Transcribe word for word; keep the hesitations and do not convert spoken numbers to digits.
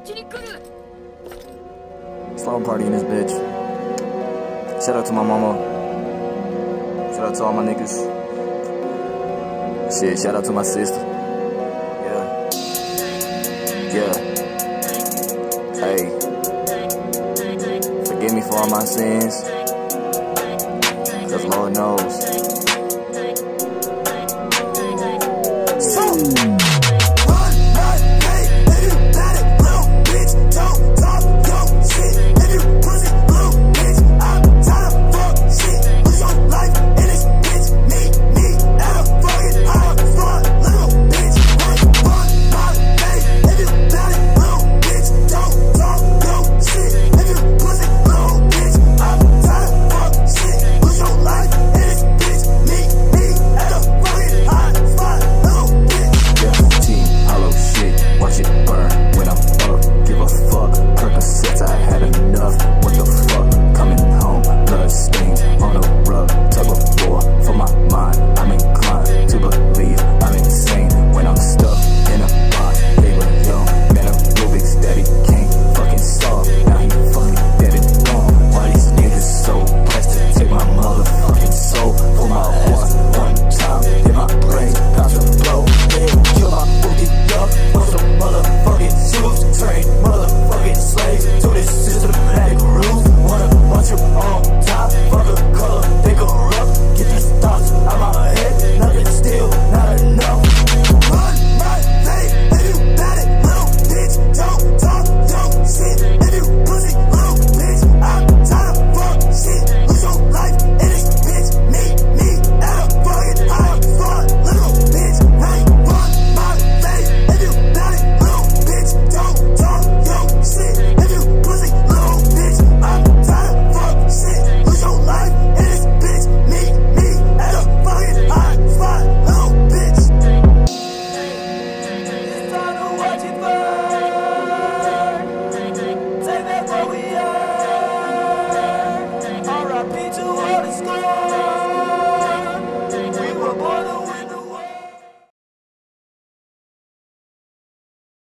Slum party in this bitch. Shout out to my mama. Shout out to all my niggas. Shit, shout out to my sister. Yeah. Yeah. Hey. Forgive me for all my sins. Cause Lord knows